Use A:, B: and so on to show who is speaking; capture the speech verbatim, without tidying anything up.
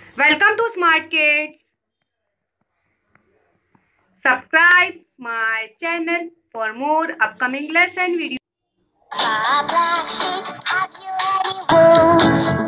A: Welcome to Smart Kids. Subscribe my channel for more upcoming lesson videos.
B: Baa Black Sheep, have you any wool?